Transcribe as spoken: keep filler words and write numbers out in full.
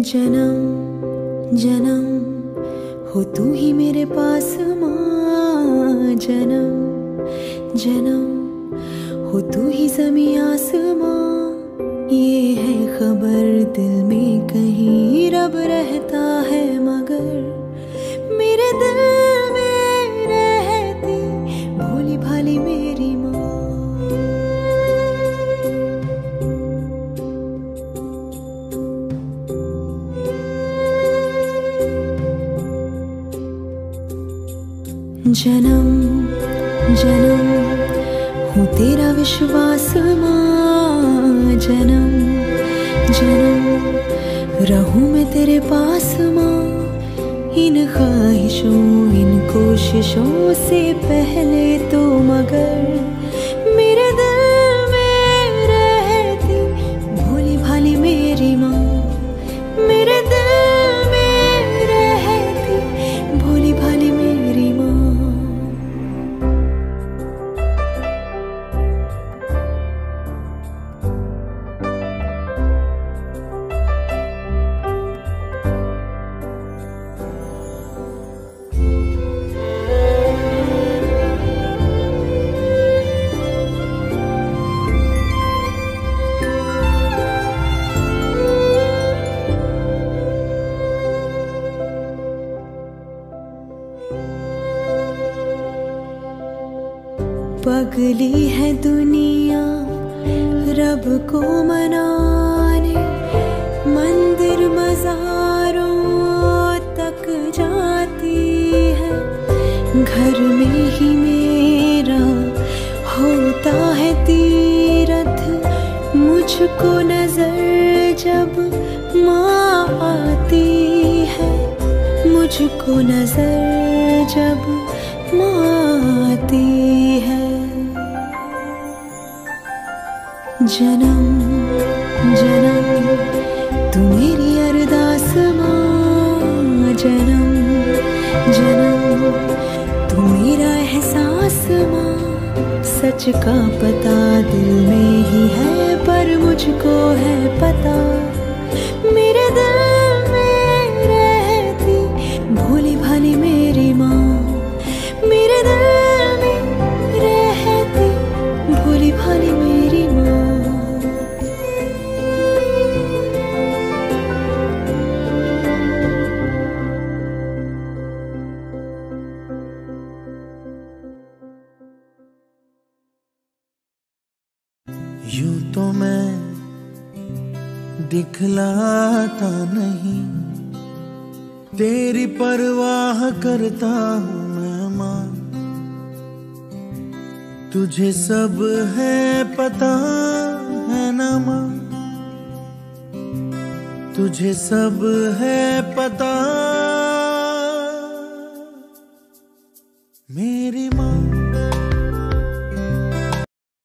जन्म जन्म हो तू ही मेरे पास माँ, जन्म जन्म हो तू ही ज़मीं आसमां। ये है खबर दिल में कहीं रब रहता है, मगर मेरे दिल में रहती भोली भाली मेरी माँ। जन्म जन्म हूँ तेरा विश्वास माँ, जन्म जन्म रहूँ मैं तेरे पास माँ। इन ख्वाहिशों इन कोशिशों से पहले तो मगर मेरे दिल में रहती भोली भाली मेरी माँ। मेरे दिल में रहती भोली भाली मेरी माँ। पगली है दुनिया रब को मनाने, मंदिर मज़ारों तक जाती है। घर में ही मेरा होता है तीरथ, मुझको नजर जब माँ आती है। मुझको नजर जब माँ आती है। जन्म जन्म तू मेरी अरदास माँ, जन्म जन्म तू मेरा एहसास माँ। सच का पता दिल में ही है, पर मुझको है पता मेरे दिल में रहती भोली भाली मेरी माँ। मेरे दिल में रहती भोली भाली मेरी माँ। यूं तो मैं दिखलाता नहीं, तेरी परवाह करता हूँ मैं माँ। तुझे सब है पता है ना माँ, तुझे सब है पता